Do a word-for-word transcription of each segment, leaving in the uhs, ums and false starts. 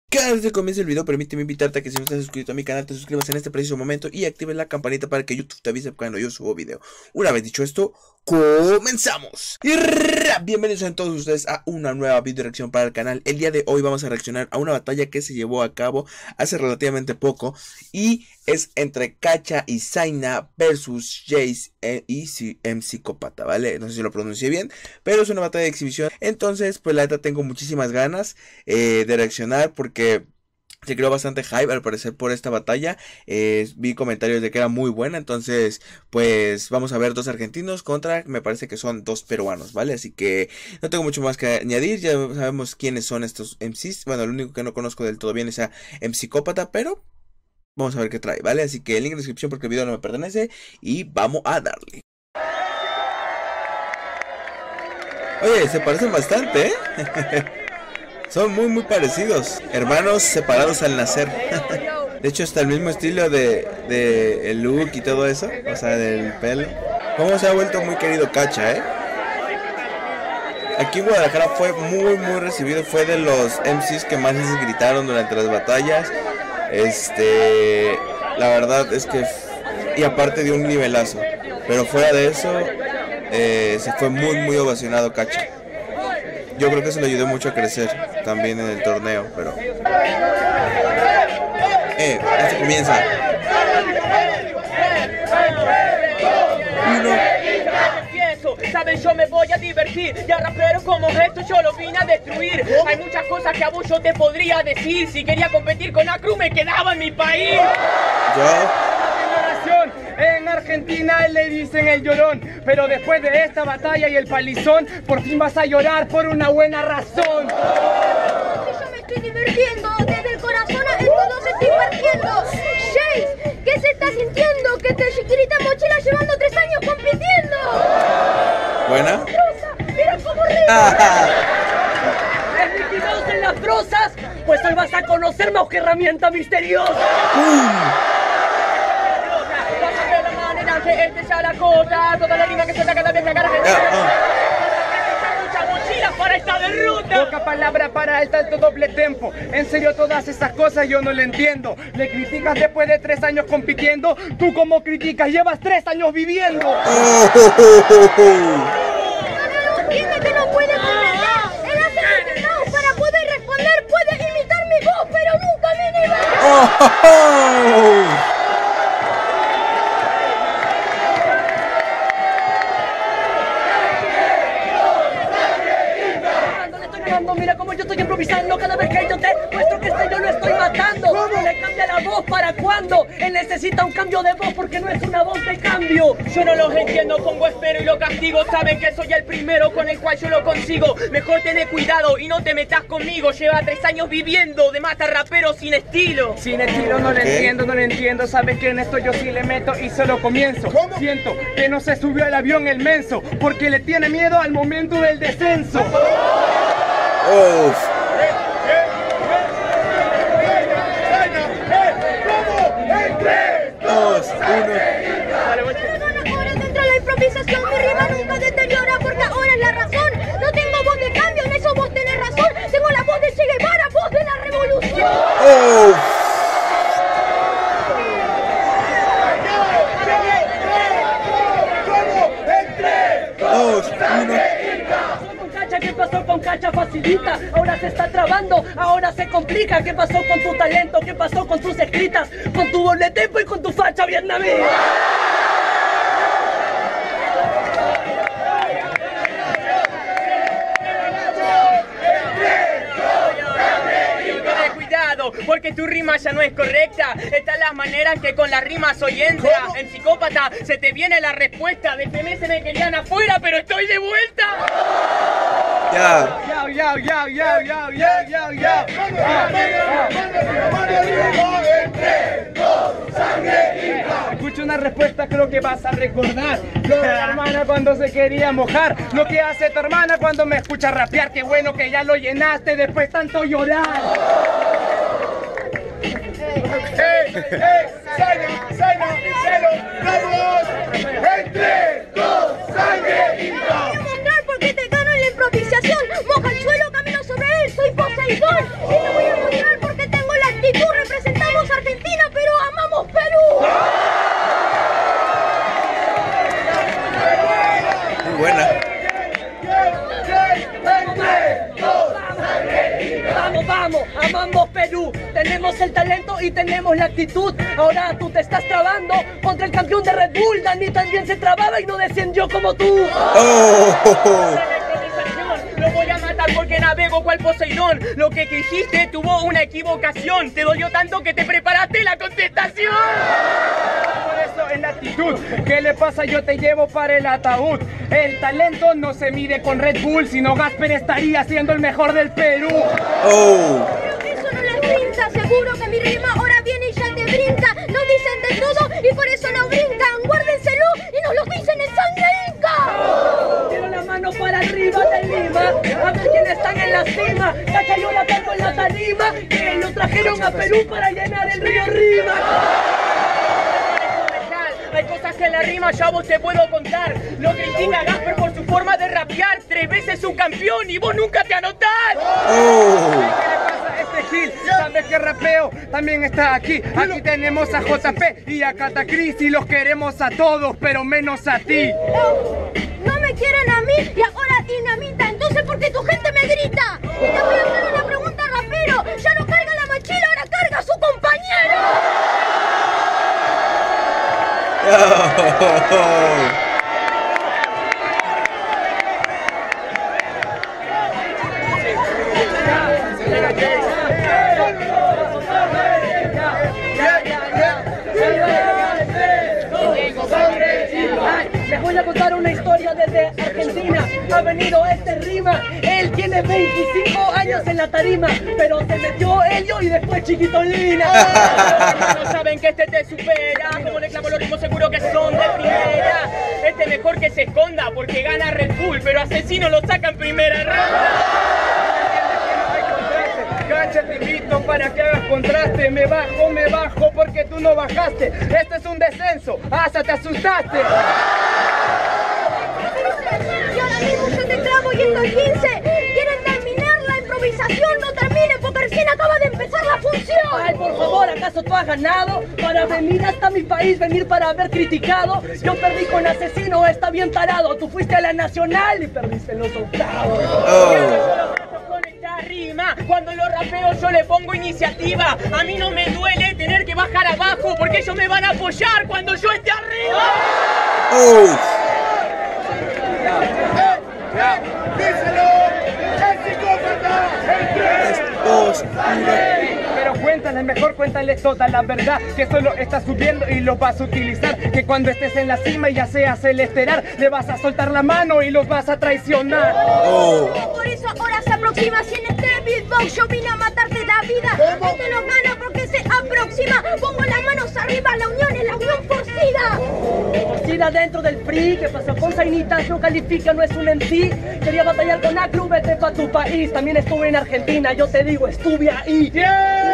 Antes de comienzo el video, permíteme invitarte a que si no estás suscrito a mi canal, te suscribas en este preciso momento y actives la campanita para que YouTube te avise cuando yo subo video. Una vez dicho esto, ¡comenzamos! Y bienvenidos a todos ustedes a una nueva video reacción para el canal. El día de hoy vamos a reaccionar a una batalla que se llevó a cabo hace relativamente poco y es entre Kacha y Zaina versus Jace y Msicópata, ¿vale? No sé si lo pronuncié bien, pero es una batalla de exhibición. Entonces, pues la neta tengo muchísimas ganas eh, de reaccionar porque se creó bastante hype al parecer por esta batalla. eh, Vi comentarios de que era muy buena. Entonces pues vamos a ver dos argentinos contra, me parece que son dos peruanos, ¿vale? Así que no tengo mucho más que añadir. Ya sabemos quiénes son estos M Cs. Bueno, lo único que no conozco del todo bien es a Msicópata, pero vamos a ver qué trae, ¿vale? Así que el link en la descripción porque el video no me pertenece. Y vamos a darle. Oye, se parecen bastante, ¿eh? Son muy muy parecidos, hermanos separados al nacer. De hecho hasta el mismo estilo de, de el look y todo eso, o sea, del pelo. Cómo se ha vuelto muy querido Kacha, eh. Aquí en Guadalajara fue muy muy recibido, fue de los M Cs que más les gritaron durante las batallas. Este, la verdad es que, y aparte de un nivelazo, pero fuera de eso, eh, se fue muy muy ovacionado Kacha. Yo creo que eso le ayudó mucho a crecer también en el torneo, pero... Eh, esto comienza. Uno. Sabes, yo me voy a divertir. Ya rapero como esto yo lo vine a destruir. Hay muchas cosas que a vos yo te podría decir. Si quería competir con Acru me quedaba en mi país. Yo... En Argentina le dicen el llorón, pero después de esta batalla y el palizón, por fin vas a llorar por una buena razón. Yo me estoy divirtiendo, desde el corazón el todo se estoy partiendo. Jace, ¿qué se está sintiendo? Que te chiquitita mochila llevando tres años compitiendo. ¿Buena? Rosa, mira cómo ríe. ¿Desliquidados en las prosas? Pues hoy vas a conocer más que herramienta misteriosa. ¡Pum! Este ya la cosa, toda la rima que suelta cada vez que agarras el mucha mochila para esta derrota. Poca palabra para el tanto doble tempo. En serio todas esas cosas yo no le entiendo. Le criticas después de tres años compitiendo. Tú como criticas, llevas tres años viviendo. Oh, oh, oh, oh, oh. Dime que no puede comprender. Él hace entrenado para poder responder. Puede imitar mi voz, pero nunca mi nivel. Oh, oh, oh. Mira cómo yo estoy improvisando cada vez que yo te muestro que este yo lo estoy matando. ¿Cómo? Le cambia la voz para cuando él necesita un cambio de voz porque no es una voz de cambio. Yo no los entiendo, pongo espero y lo castigo. Saben que soy el primero con el cual yo lo consigo. Mejor tener cuidado y no te metas conmigo. Lleva tres años viviendo de mata rapero sin estilo. Sin estilo no le entiendo, no le entiendo. Sabes que en esto yo sí le meto y solo comienzo. ¿Cómo? Siento que no se subió al avión el menso porque le tiene miedo al momento del descenso. Uf. Dos, uno. Ahora dentro de la improvisación mi rima nunca deteriora porque ahora es la razón. No tengo voz de cambio, en eso vos tenés razón. Tengo la voz de Che Guevara, voz de la revolución. Oh. Dos, uno. ¿Qué pasó con Kacha? Facilita, ahora se está trabando, ahora se complica. ¿Qué pasó con tu talento? ¿Qué pasó con tus escritas? Con tu doble tempo y con tu facha vietnamita. Porque tu rima ya no es correcta. Están las maneras que con la rima soy entra. En Psicópata se te viene la respuesta. De F M se me querían afuera, pero estoy de vuelta. Ya. Yao, yao, yao, yao, yao, yao, yao, yao. Escucha una respuesta, creo que vas a recordar. Lo de la hermana cuando se quería mojar. Lo que hace tu hermana cuando me escucha rapear. Qué bueno que ya lo llenaste después tanto llorar. ¡Hey! ¡Hey! ¡Zaina! ¡Zaina! ¡Celo! ¡Entre dos! ¡Sangre y Quiero mostrar por qué te gano en la improvisación. Moja el suelo, camino sobre él, soy Poseidón. Y te voy a mostrar por qué Amamos Perú, tenemos el talento y tenemos la actitud. Ahora tú te estás trabando contra el campeón de Red Bull. Dani también se trababa y no descendió como tú. Oh. Lo voy a matar porque navego cual Poseidón. Lo que dijiste tuvo una equivocación. Te dolió tanto que te preparaste la contestación. Por eso en la actitud, ¿qué le pasa? Yo te llevo para el ataúd. El talento no se mide con Red Bull, sino Gasper estaría siendo el mejor del Perú. Oh. Creo que eso no les pinta. Seguro que mi rima ahora viene y ya te brinca. No dicen de todo y por eso no brincan. Guárdenselo y nos lo dicen en sangre inca. Quiero la mano para arriba de Lima, a ver quiénes están en la cima. Cacha, yo la tengo en la tarima, que lo trajeron a Perú para llenar el río Rima. Hay cosas que en la rima ya vos te puedo contar. Lo critica Gasper por su forma de rapear. Tres veces su campeón y vos nunca te anotás. Oh. ¿Qué le pasa a este Gil? ¿Sabes qué rapeo? También está aquí. Aquí tenemos a J P y a Catacris y los queremos a todos, pero menos a ti. No, no me quieren a mí y ahora dinamita. Entonces, ¿por qué tu gente me grita? Y te voy a hacer una pregunta, rapero. Ya no carga la mochila, ahora carga a su compañero. Oh. Les voy a contar una historia desde Argentina. Ha venido este rima. Él tiene veinticinco años en la tarima, pero se metió Helio y después Chiquitolina. No saben que este te supera. Como le clavo los ritmos seguro que son de primera. Este mejor que se esconda porque gana Red Bull, pero Asesino lo saca en primera ronda. Cacha, te invito para que hagas contraste. Me bajo, me bajo porque tú no bajaste. Este es un descenso. ¡Hasta te asustaste! Y ahora mismo yo te clavo y estoy quince. ¿Quieren terminar la improvisación? No terminen porque recién acaba de empezar la función. Ay, por favor, ¿acaso tú has ganado? Para venir hasta mi país, venir para haber criticado. Yo perdí con Asesino, está bien tarado. Tú fuiste a la Nacional y perdiste en los octavos. Oh. Rima. Cuando lo rapeo yo le pongo iniciativa. A mí no me duele tener que bajar abajo porque ellos me van a apoyar cuando yo esté arriba. Oh. ¡Díselo! ¡El psicópata! Pero cuéntale, mejor cuéntale toda la verdad. Que solo estás subiendo y lo vas a utilizar. Que cuando estés en la cima y ya seas el estelar, le vas a soltar la mano y los vas a traicionar. Oh. Por eso ahora se aproxima. Si en este beatbox yo vine a matarte la vida, este nos gana porque se aproxima. Pongo las manos arriba, la unión es la unión forcida. Forcida dentro del free. ¿Qué pasó con Zainitas? No califica, no es un M C. Quería batallar con Acru, vete pa' tu país. También estuve en Argentina, yo te digo, estuve ahí. ¡Yeah!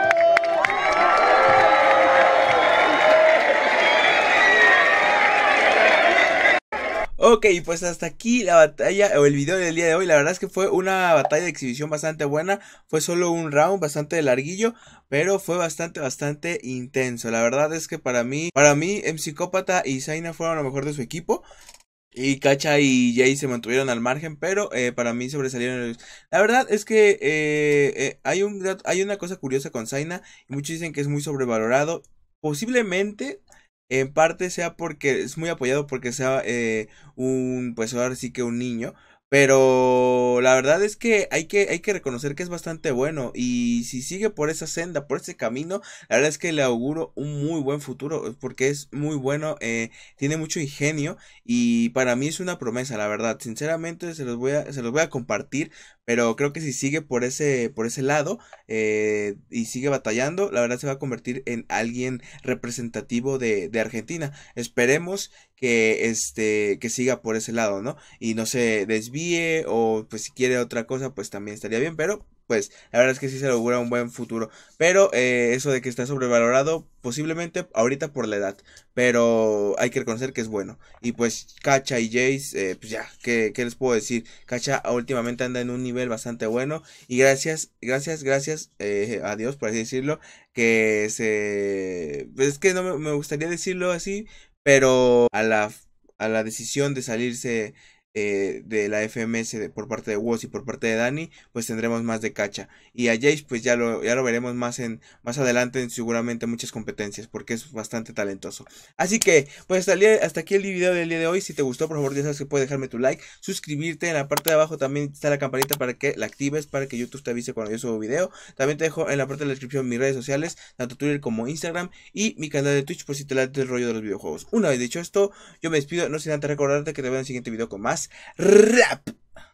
Ok, pues hasta aquí la batalla o el video del día de hoy. La verdad es que fue una batalla de exhibición bastante buena. Fue solo un round bastante larguillo, pero fue bastante, bastante intenso. La verdad es que para mí, para mí, M Psicópata y Zaina fueron lo mejor de su equipo. Y Cacha y Jay se mantuvieron al margen, pero eh, para mí sobresalieron. La verdad es que eh, eh, hay, un, hay una cosa curiosa con Zaina. Y muchos dicen que es muy sobrevalorado. Posiblemente en parte sea porque es muy apoyado porque sea eh, un, pues ahora sí que un niño. Pero la verdad es que hay que hay que reconocer que es bastante bueno. Y si sigue por esa senda, por ese camino, la verdad es que le auguro un muy buen futuro. Porque es muy bueno, eh, tiene mucho ingenio. Y para mí es una promesa, la verdad. Sinceramente se los voy a, se los voy a compartir. Pero creo que si sigue por ese, por ese lado eh, y sigue batallando, la verdad se va a convertir en alguien representativo de, de Argentina. Esperemos que este que siga por ese lado, ¿no? Y no se desvíe o pues si quiere otra cosa pues también estaría bien, pero pues la verdad es que sí se le augura un buen futuro. Pero eh, eso de que está sobrevalorado posiblemente ahorita por la edad, pero hay que reconocer que es bueno. Y pues Cacha y Jace, eh, pues ya, ¿qué, ¿qué les puedo decir? Cacha últimamente anda en un nivel bastante bueno y gracias, gracias, gracias eh, a Dios por así decirlo, que se... Pues es que no me, me gustaría decirlo así, pero a la, a la decisión de salirse eh, de la F M S de, por parte de Woz y por parte de Dani, pues tendremos más de Cacha. Y a Jace pues ya lo, ya lo veremos más en más adelante en seguramente muchas competencias, porque es bastante talentoso. Así que pues hasta, el día, hasta aquí el video del día de hoy. Si te gustó, por favor ya sabes que puedes dejarme tu like, suscribirte. En la parte de abajo también está la campanita para que la actives, para que YouTube te avise cuando yo subo video. También te dejo en la parte de la descripción mis redes sociales, tanto Twitter como Instagram, y mi canal de Twitch por si te late el rollo de los videojuegos. Una vez dicho esto, yo me despido, no sin antes recordarte que te veo en el siguiente video con más rap.